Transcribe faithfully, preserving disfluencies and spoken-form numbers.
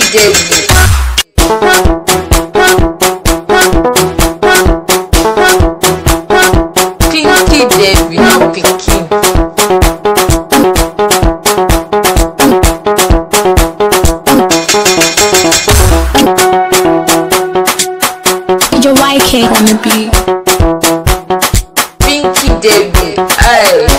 Debbie. Pinky Debbie, not Pinky. D J Y K on the beat. Pinky Debbie, aye.